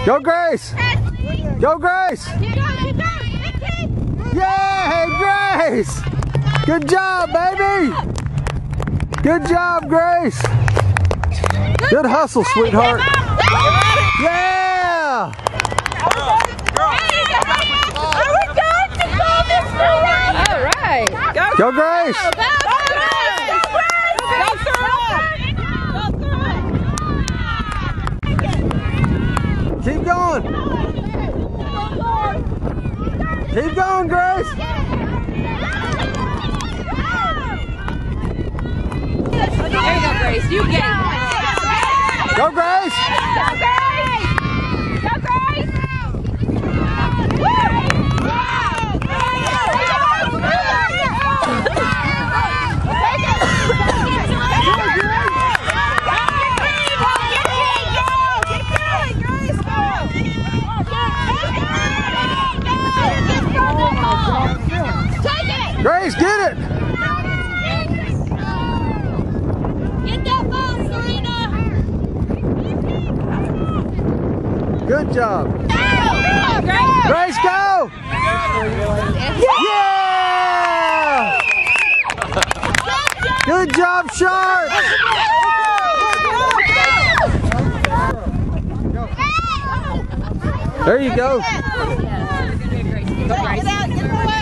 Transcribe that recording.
Go, Grace! Go, Grace! Yay, Grace! Good job, baby! Good job, Grace! Good hustle, sweetheart! Yeah! All right. Go, Grace! Keep going! Keep going, Grace! There you go, Grace. You get it. Go, Grace! Go, Grace! Go, Grace! Grace, get it! Get that ball, Serena! Good job! Go, Grace! Grace, go! Yeah! Good job, Sharp! There you go. Go, Grace.